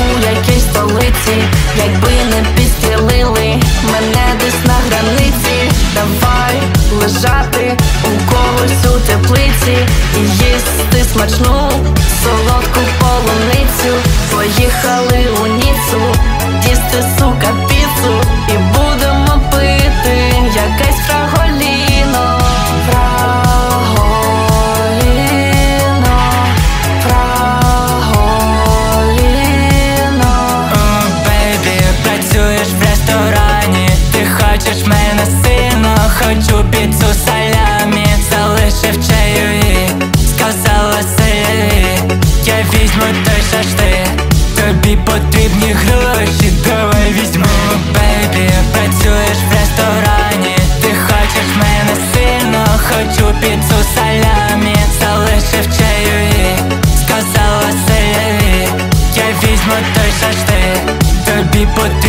якійсь столиці, якби не підстрілили мене десь на границі. Давай лежати у когось у теплиці і їсти смачну солодку полуницю. Поїхали у Ніццу їсти, сука, піцу, і будемо пити якесь фраголіно. Хочу піцу салямі, залишив чайові, сказала селяві, я візьму той шашлик, тобі потрібні гроші, давай візьму. Бейбі, працюєш в ресторані, ти хочеш мене сильно. Хочу піцу салямі, залишив чайові, сказала селяві, я візьму той шашлик, тобі потрібні